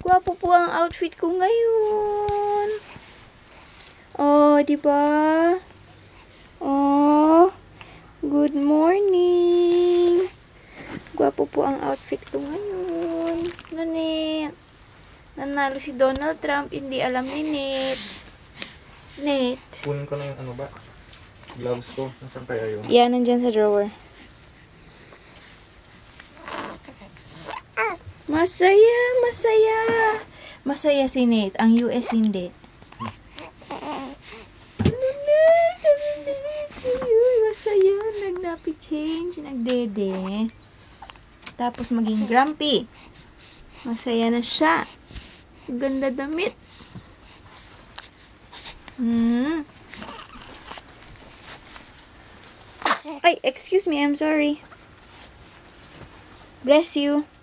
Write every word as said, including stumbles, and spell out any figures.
Gwapo po ang outfit ko ngayon. Oh, di ba? Oh, good morning. Gwapo po ang outfit ko ngayon. Nanit. Nanalo si Donald Trump, hindi alam ni Nate. Nate. Kunin ko na yung ano ba? Gloves ko. Nasaan kaya yun? Yan, nandyan sa drawer. Masaya, masaya. Masaya si Nate. Ang U S hindi. Masaya. Nagnapi change. Nagdede. Tapos maging grumpy. Masaya na siya. Ganda damit. Hmm. Ay, excuse me. I'm sorry. Bless you.